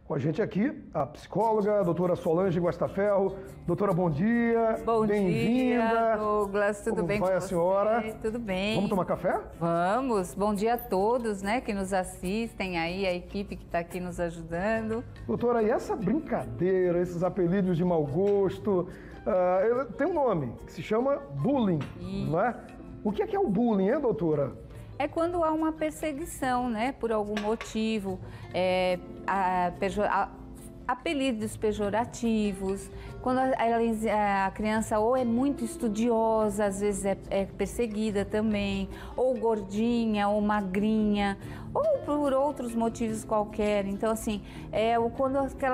Com a gente aqui, a psicóloga, a doutora Solange Guastaferro. Doutora, bom dia. Bom Bem-vinda. dia, Douglas. Tudo bem com você? Como vai a senhora? Tudo bem. Vamos tomar café? Vamos. Bom dia a todos, né, que nos assistem aí, a equipe que está aqui nos ajudando. Doutora, e essa brincadeira, esses apelidos de mau gosto, tem um nome, que se chama bullying, não é? O que é o bullying, hein, doutora? É quando há uma perseguição, né, por algum motivo, apelidos pejorativos, quando a criança ou é muito estudiosa, às vezes é perseguida também, ou gordinha, ou magrinha, ou por outros motivos qualquer. Então, assim, quando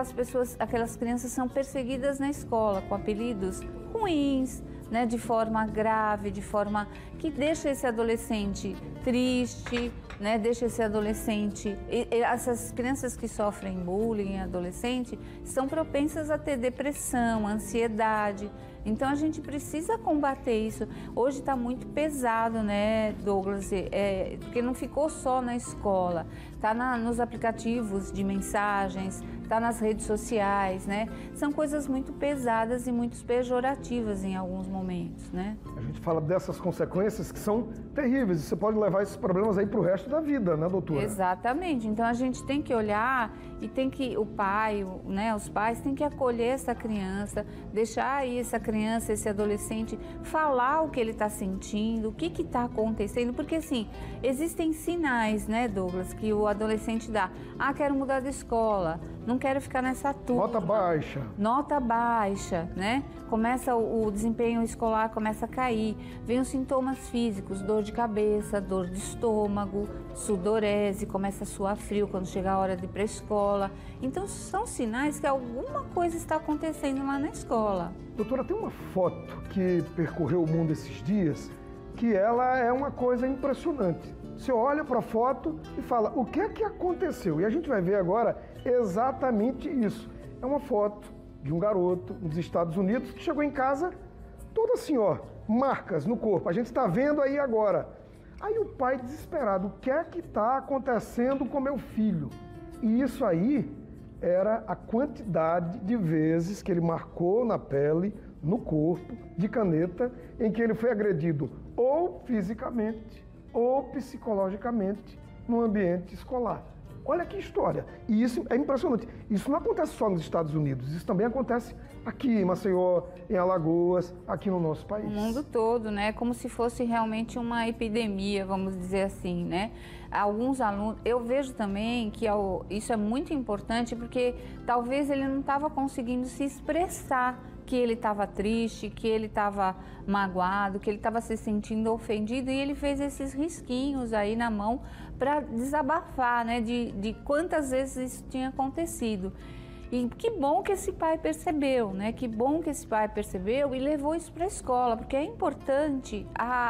aquelas crianças são perseguidas na escola com apelidos ruins, né, de forma grave, de forma que deixa esse adolescente triste, né, deixa esse adolescente... Essas crianças que sofrem bullying, adolescente, são propensas a ter depressão, ansiedade. Então a gente precisa combater isso. Hoje está muito pesado, né, Douglas? Porque não ficou só na escola, está nos aplicativos de mensagens, está nas redes sociais, né? São coisas muito pesadas e muito pejorativas em alguns momentos, né? A gente fala dessas consequências que são terríveis. Você pode levar esses problemas aí para o resto da vida, né, doutora? Exatamente. Então a gente tem que olhar e tem que o pai, né, os pais têm que acolher essa criança, deixar aí essa criança, esse adolescente falar o que ele está sentindo, o que está acontecendo, porque assim, existem sinais, né, Douglas, que o adolescente dá. Quero mudar de escola, não quero ficar nessa turma. Nota baixa. Nota baixa, né? Começa o desempenho escolar começa a cair, vem os sintomas físicos, dor de cabeça, dor de estômago, sudorese, começa a suar frio quando chega a hora de ir para a escola. Então são sinais que alguma coisa está acontecendo lá na escola. Doutora, tem uma foto que percorreu o mundo esses dias que ela é uma coisa impressionante. Você olha para a foto e fala, o que é que aconteceu? E a gente vai ver agora exatamente isso. É uma foto de um garoto nos Estados Unidos que chegou em casa todo assim, ó, marcas no corpo. A gente está vendo aí agora. Aí o pai desesperado, o que é que está acontecendo com meu filho? E isso aí era a quantidade de vezes que ele marcou na pele, no corpo, de caneta, em que ele foi agredido ou fisicamente ou psicologicamente no ambiente escolar. Olha que história. E isso é impressionante. Isso não acontece só nos Estados Unidos, isso também acontece aqui em Maceió, em Alagoas, aqui no nosso país. O mundo todo, né? Como se fosse realmente uma epidemia, vamos dizer assim, né? Alguns alunos... Eu vejo também que isso é muito importante porque talvez ele não estava conseguindo se expressar, que ele estava triste, que ele estava magoado, que ele estava se sentindo ofendido e ele fez esses risquinhos aí na mão para desabafar, né, de quantas vezes isso tinha acontecido. E que bom que esse pai percebeu, né? Que bom que esse pai percebeu e levou isso para a escola, porque é importante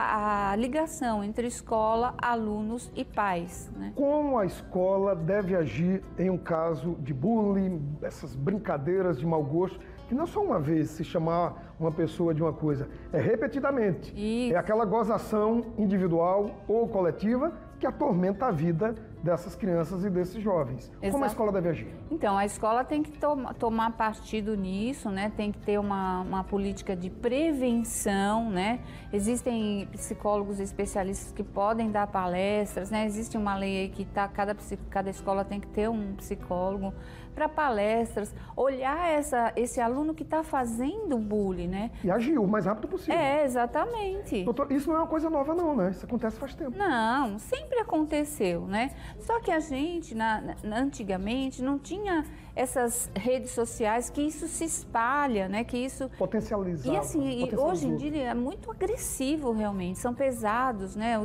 a ligação entre escola, alunos e pais, né? Como a escola deve agir em um caso de bullying, essas brincadeiras de mau gosto, que não é só uma vez se chamar uma pessoa de uma coisa, é repetidamente. Isso. É aquela gozação individual ou coletiva que atormenta a vida dessas crianças e desses jovens. Exato. Como a escola deve agir? Então, a escola tem que tomar partido nisso, né? Tem que ter uma política de prevenção, né? Existem psicólogos especialistas que podem dar palestras, né? Existe uma lei aí que cada escola tem que ter um psicólogo para palestras, olhar esse aluno que está fazendo bullying, né? E agir o mais rápido possível. Exatamente. Doutor, isso não é uma coisa nova não, né? Isso acontece faz tempo. Não, sempre aconteceu, né? Só que a gente, antigamente, não tinha essas redes sociais que isso se espalha, né? Que isso... Potencializava. E assim, hoje em dia é muito agressivo realmente, são pesados, né?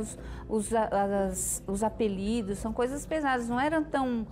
Os apelidos, são coisas pesadas, não eram tão...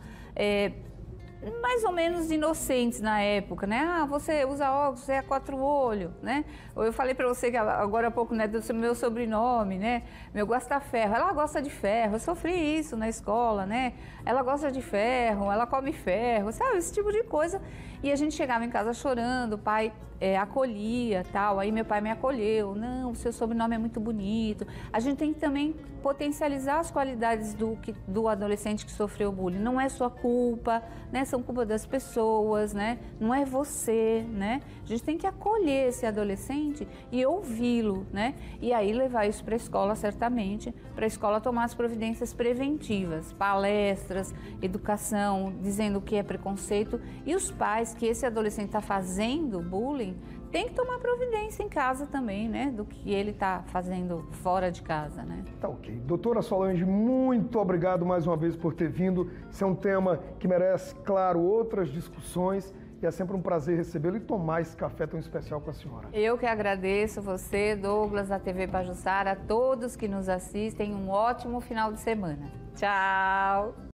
mais ou menos inocentes na época, né? Você usa óculos, você é quatro olhos, né? Ou eu falei para você que agora há pouco, né, do meu sobrenome, né? Meu Guastaferro, ela gosta de ferro, eu sofri isso na escola, né? Ela gosta de ferro, ela come ferro, sabe? Esse tipo de coisa. E a gente chegava em casa chorando, o pai acolhia, tal. Aí meu pai me acolheu. Não, o seu sobrenome é muito bonito. A gente tem que também potencializar as qualidades do adolescente que sofreu bullying. Não é sua culpa, né? São culpa das pessoas, né? Não é você, né? A gente tem que acolher esse adolescente e ouvi-lo, né? E aí levar isso para a escola, certamente, para a escola tomar as providências preventivas, palestras, educação, dizendo o que é preconceito. E os pais que esse adolescente está fazendo bullying, tem que tomar providência em casa também, né? Do que ele está fazendo fora de casa, né? Tá ok. Doutora Solange, muito obrigado mais uma vez por ter vindo. Esse é um tema que merece, claro, outras discussões. E é sempre um prazer recebê-lo e tomar esse café tão especial com a senhora. Eu que agradeço você, Douglas, da TV Pajuçara, a todos que nos assistem. Um ótimo final de semana. Tchau!